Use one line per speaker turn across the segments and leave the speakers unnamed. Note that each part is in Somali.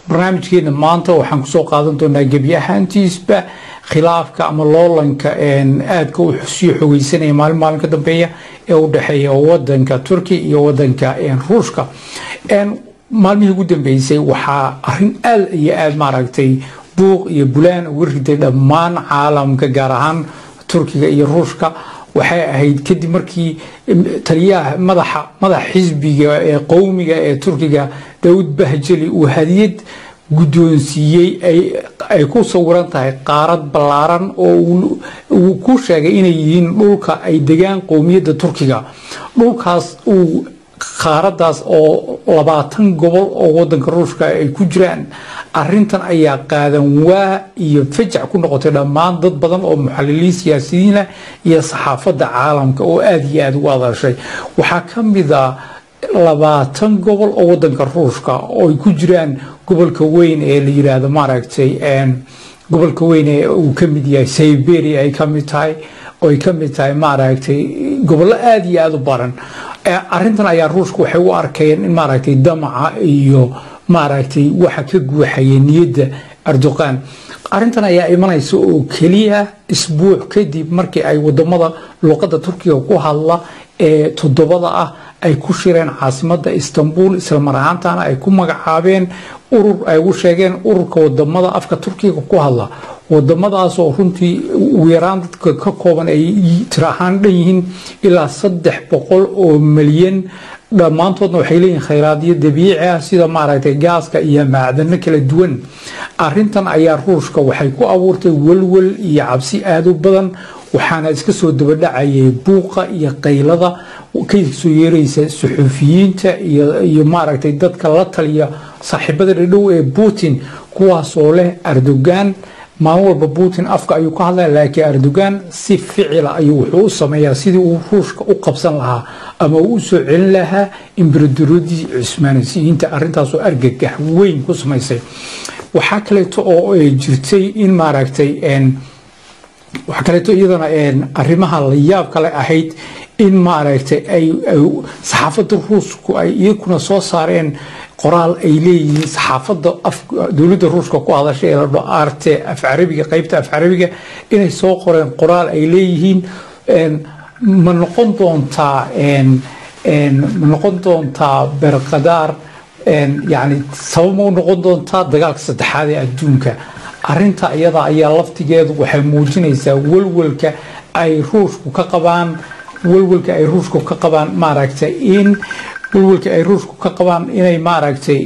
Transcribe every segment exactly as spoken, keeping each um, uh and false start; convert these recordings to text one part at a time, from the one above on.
barnaamijkeena maanta waxaan ku soo qaadan doonaa gebi ahaantiisba khilaafka ama loolanka aadka u sii xogeysanaya maalin maalin ka dambeeya ee u dhaxeeya wadanka Turkiga iyo wadanka Ruushka. maalmihii ugu dambeysay waxaa arrin aad iyo aad maaragtay buuq iyo bulaan ugu riday dhammaan caalamka gaar ahaan Turkiga iyo Ruushka. waxay ahayd kadib markii taliyaha madaxa madax xisbiga ee qowmiga ee Turkiga Daawud Bahjeli uu hadiyad guddoonsiiyay ay ay ku sawiran tahay qaarad ballaaran oo uu ku sheegay inay yihiin dhulka ay degaan qowmiyadda Turkiga. dhulkaas uu qaaradaas oo labaatan gobol oo wadanka Ruushka ay ku jiraan. arrintan ayaa qaadan waa iyo fajac ku noqotay dhammaan dad badan oo muxalliliin siyaasiyiin ah iyo saxaafadda caalamka oo aad iyo aad u hadashay. waxaa ka mid ah labaatan gobol oo wadanka Ruushka oo ay ku jiraan gobolka weyn ee la yiraahdo maaragtay gobolka weyn ee uu ka mid yahay Siberia ay ka mid tahay oo ay ka mid tahay maaragtay gobollo aad iyo aad u badan. arrintan ayaa Ruushku waxay u arkayeen in maaragtay damaca iyo maaragtay waxa ka guuxaya niyadda Erdogan. arrintan ayaa imanaysa oo kaliya isbuuc kadib markii ay wadamada luqadda Turkiga ku hadla ee toddobada ah ay ku shireen caasimadda Istanbul isla mar ahaantaana ay ku magacaabeen urur ay ugu sheegeen ururka wadamada afka Turkiga ku hadla. wadamadaas oo runtii ugu yaraan dadka ka kooban ay tirahaan dhan yihiin ilaa saddex boqol oo milyan. dhammaantoodna waxay leeyihiin khayraadyo dabiici ah sida maaragtay gaaska iyo macdano kala duwan. arrintan ayaa Ruushka waxay ku abuurtay walwal iyo cabsi aad u badan waxaana iska soo daba dhacayay buuqa iyo qaylada ka soo yeeraysa suxufiyiinta iyo iyo maaragtay dadka la taliya saaxiibada dhow ee Putin kuwaas oo leh Erdogan. maalin walba Putin afka ayuu ka hadlaa laakiin Erdogan si ficil ah ayuu wuxuu u sameeyaa sidii uu Ruushka u qabsan lahaa ama uu soo celin lahaa imbiradooradii Cusmaaniyiinta. arrintaas oo argagax weyn ku samaysay. waxaa kaleeto oo jirtay in maaragtay waxa kaleeto iyadana arrimaha la yaab kale ahayd in maaragtay ay saxaafadda Ruushku ay iyaguna soo saareen qoraal ay leeyihiin saxaafadda dawladda Ruushka ku hadashay ee la dhaho arte af Carabiga qaybta af Carabiga inay soo qoreen qoraal ay leeyihiin ma noqon doontaa ma noqon doontaa Beyrektar yani sabab ma noqon doontaa dagaalka saddexaad ee adduunka. arrinta iyada ayaa laftigeedu waxay muujinaysaa walwalka ay Ruushku ka qabaan walwalka ay Ruushku ka qabaan maaragtay in walwalka ay Ruushku ka qabaan inay maaragtay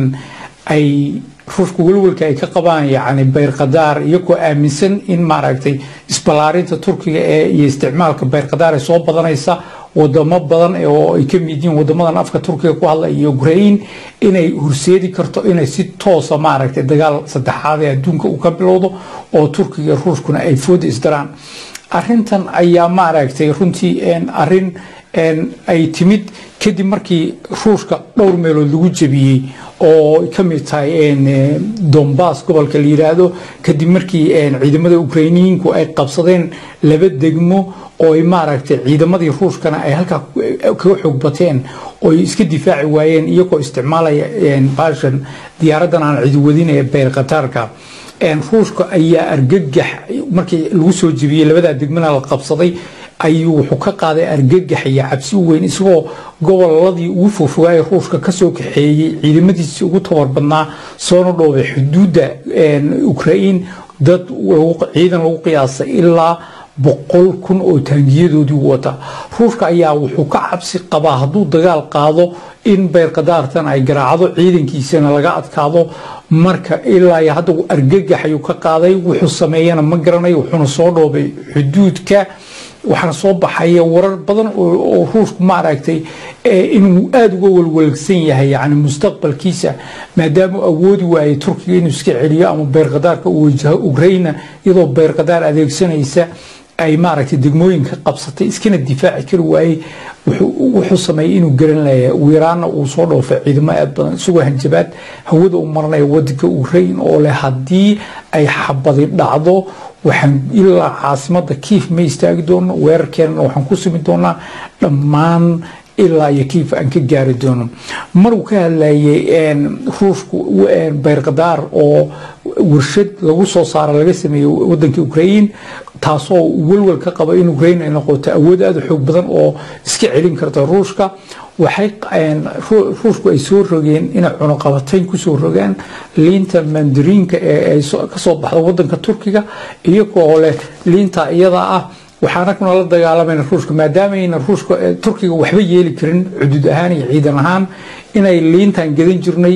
ay Ruushku walwalka ay ka qabaan yani Beyrektar iyagoo aaminsan in maaragtay isbalaarinta Turkiga ee iyo isticmaalka Beyrektar ay soo badanaysa wadamo badan oo ay ka mid yihiin wadamadan afka Turkiga ku hadla iyo Ukraine inay horseedi karto inay si toos ah maaragtay dagaal saddexaad ee adduunka u ka bilowdo oo Turkiga Ruushkuna ay food isdaraan. arrintan ayaa maaragtay runtii arrin ay timid kadib markii Ruushka dhowr meelood lagu jabiyay oo ka mid tahay Donbass gobolka la yiraahdo kadib markii ciidamada Ukrainiyiinku ay qabsadeen laba degmo oo ay maaragtay ciidamadii Ruushkana ay halka ka xoog bateen oo iska difaaci waayeen iyagoo isticmaalaya baashan diyaaradan aan cid wadin ee Beyrektarka. Ruushka ayaa argagax markii lagu soo jabiyay labada degmana la qabsaday ayuu wuxuu ka qaaday argagax iyo cabsi weyn isagoo goboladii ugu foofogay Ruushka ka soo kaxeeyay ciidamadiisa ugu tabar badnaa soo dhoobay xuduudda Ukraine dad ciidan lagu qiyaasay ilaa boqol kun oo taangiyadoodii wata. Ruushka ayaa wuxuu ka cabsi qabaa hadduu dagaal qaado in Beyrektartan ay garaacdo ciidankiisana laga adkaado. marka ilaa hadda argagax ayuu ka qaaday wuxuu sameeyana ma garanayo wuxuuna soo dhoobay xuduudka. waxaana soo baxaya warar badan oo Ruushku maaragtay inuu aad uga walwalsan yahay yani mustaqbalkiisa maadaama awoodi waayay Turkiga inuu iska celiyo ama Beyrektarka uu wajaho Ukraine iyadoo Beyrektar adeegsanaysa ay maaragtay degmooyin ka qabsatay iskana difaaci kari waayay. wuxuu sameeyay inuu garan lahayo weerarna uu soo dhoofay ciidamo aad badan isagoo hanjabaad hawada u marnay wadanka Ukraine oo leh hadii ay xabadi dhacdo waxaan ilaa caasimadda Kiev ma istaagi doono weerarkeena waxaan ku simi doonaa dhammaan ilaa iyo kiif aan ka gaari doono maruu ka hadlayay ruushku Beyrektar oo warshad lagu soo saaro laga sameeyo wadanka Ukraine taasoo walwal ka qaba in Ukraine ay noqoto awood aad u xoog badan oo iska celin karta Ruushka waxay ruushku ay soo rogeen in cunaqabatayn ku soo rogaan liinta mandariinka ee ay ka soo baxdo wadanka Turkiga iyagoo leh liinta iyada ah waxaana kuna la dagaalamayna ruushka maadaama in ruushka Turkiga waxba yeeli karin xuduud ahaan iyo ciidan ahaan inay liintan gadan jirnay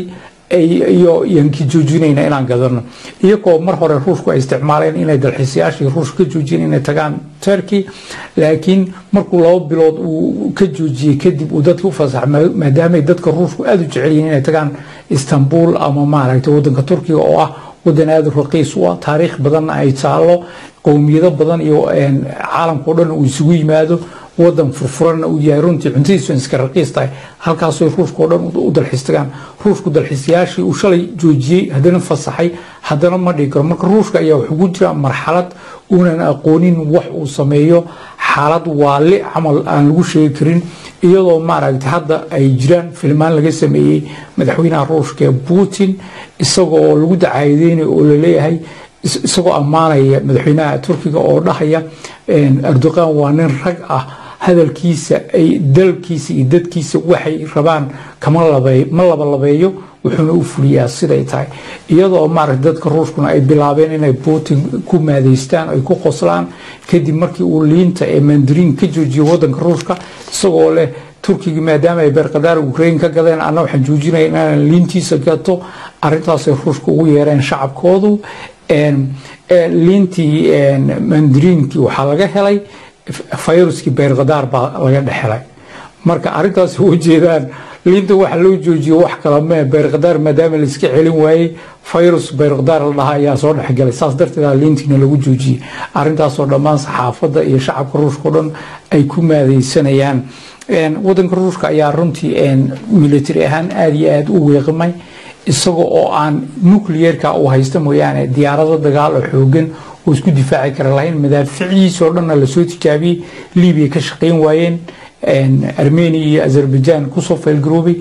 iyo yanki joojinayna inaan gadano iyagoo mar hore ruushku ay isticmaaleen inay dalxiisayaashii ruushka ka joojiyeen inay tagaan Turkey laakiin markuu laba bilood uu ka joojiyay kadib uu dadku fasax maadaama dadka ruushku aad u jecel yihiin inay tagaan Istanbul ama maaragtay wadanka Turkiga oo ah wadan aad u raqiis u ah taariikh badan ay taalo qowmiyado badan iyo caalamka oo dhan uu isugu yimaado wadan furfuran uu yahay runtii cuntidiisu iska raqiis tahay halkaas oo ruushka oo dhan u dalxiistagaan ruushku dalxiisayaashii uu shalay joojiyay hadana fasaxay hadana ma dhigi karo marka ruushka ayaa wuxuu ku jira marxalad uunan aqoonin wax uu sameeyo xaalad waali camal aan lagu sheegi karin iyadoo maaragtay hadda ay jiraan filmaan laga sameeyay madaxweynaha ruushka Putin isagoo lagu dacaadeeyay oo la leeyahay isagoo amaanaya madaxweynaha Turkiga oo dhahaya Erdogan waa nin rag ah hadalkiisa ay dalkiisa iyo dadkiisa waxay rabaan kama labay ma laba labeeyo wuxuuna u fuliyaa siday tahay iyadoo maaragtay dadka ruushkuna ay bilaabeen inay Putin ku maadeystaan ay ku qoslaan kadib markii uu liinta ee mandariin ka joojiyo wadanka ruushka isagoo leh Turkiga maadaama ay Beyrektar Ukraine ka gadeen ana waxaan joojinay inaan liintiisa gato arintaas ay ruushku ugu yeereen shacabkoodu een liintii mandariinki waxa laga helay fayruski Beyrektar baa laga dhaxelay marka arintaas oo jeedaan liinta waxa loo joojiyo wax kala ma Beyrektar maadaama la iska celin waayay fayrus Beyrektar la dhahaa ayaa soo dhaxgalay saas darteed liintina lagu joojiyay arintaas oo dhammaan saxaafadda iyo shacabka ruushka dhan ay ku maadeysanayaan een wadanka ruushka ayaa runtii een military ahaan aad iyo aad u weeqmay isagoo oo aan nuclearka u haysto mooyaane diyaarado dagaal oo xoogan oo isku difaaci kara lahayn madaaficiisa oo dhan la soo tijaabiyay Liibiya ka shaqeyn waayeen Armenia iyo Azerbaijan ku soo fail garoobay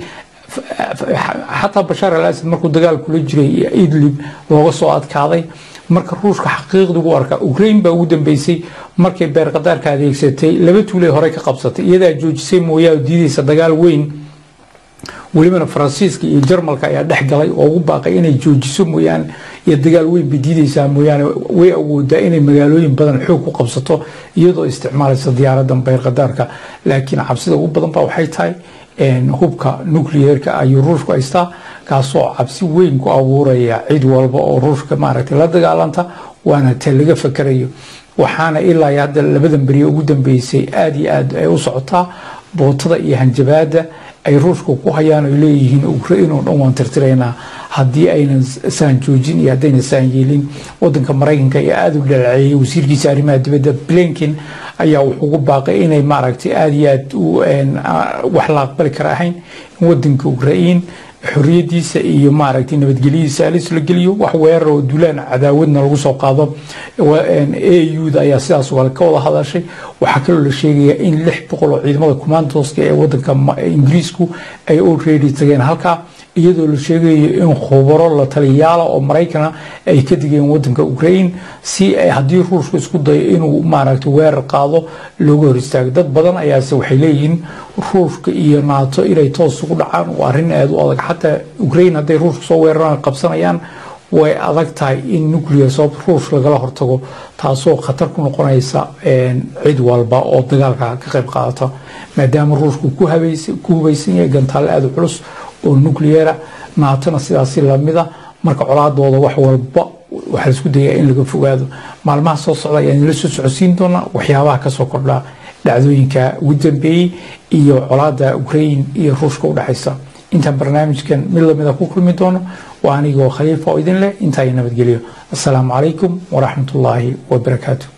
حتى بشار الأسد مركو دجال كل جري إدلب وغصو أتكاضي مركو روشك حقيقة دواركا أوكرين بودن بيسي مركو بيرقدار كاديك ستي لبتو لي هوريك قبصتي إذا جوج سيمو ياو ديدي سدقال وين ولمن فرانسيسكي الجرمالكا يا دحقلي oo baaqay inay joojiso mooyaan iyo dagaal weyn bididaysa mooyaan way awoodaa inay magaalooyin badan xoog ku qabsato iyadoo isticmaalaysa diyaaradan Beyrektarka laakiin cabsida ugu badan baa waxay tahay in hubka nuclearka ay Ruushku haystaa kaasoo cabsi weyn ku abuuraya cid walba oo Ruushka maaragtay la dagaalanta waana talaga fakarayo waxaana ilaa hadda labadan bariyo ugu dambeysay aad iyo aad ay u socotaa bootada iyo hanjabaada ay Ruushku ku hayaan ay leeyihiin Ukraine oo dhan waan tirtireynaa haddii aynan saan joojin iyo haddayna saan yeelin wadanka Mareykanka iyo aad u dhaleeceeyay wasiirkiisa arrimaha dibadda Blinken ayaa wuxuu ugu baaqay inay maaragtay aad iyo aad u wax la aqbali kara ahayn wadanka Ukraine xorriyadiisa iyo maaragtay nabadgelyadiisa la isla geliyo wax weerar oo duulaan cadaawadna lagu soo qaado A U da ayaa sidaas wala ka wada hadashay waxa kale la sheegay in lix boqol oo ciidamada commandos ee wadanka Ingiriisku ay already tageen halka iyadoo la sheegay in khubaro la taliyaal oo Mareykan ay ka digeen wadanka Ukraine si ay hadii Ruushku isku dayo inuu maaragtay weerar qaado looga hor istaago dad badan ayaa waxay leeyihiin Ruushka iyo NATO inay toos ugu dhacaan waa arrin aad u adag حتى أوكرانيا هذي روس سووا ران قبصنا يان وأذكتها إن نوكليا صوب روس لقلا هرتجو تاسو خطر كنا قنايسا عيد والبا أو دجالك كقرب قاطع ما دام روس كوها بيس كوها بيسية جنتال أدو بلس والنوكليا نعطينا سياسي لمدة مرك عرض وضع وحول با وحرسكو دقيقة إن لقوا فوق هذا مع المحصص على يعني لسه عشرين دونا وحياة كسوكر لا لعذوينك ودن بي إيو عرض أوكرين إيو روس كودا حيسا inta barnaamijkan mid la mid ah ku kulmi doono waa aniga oo khaliif oo idin leh inta ay nabad geliyo assalamu alaykum wa rahmatullahi wa barakatuh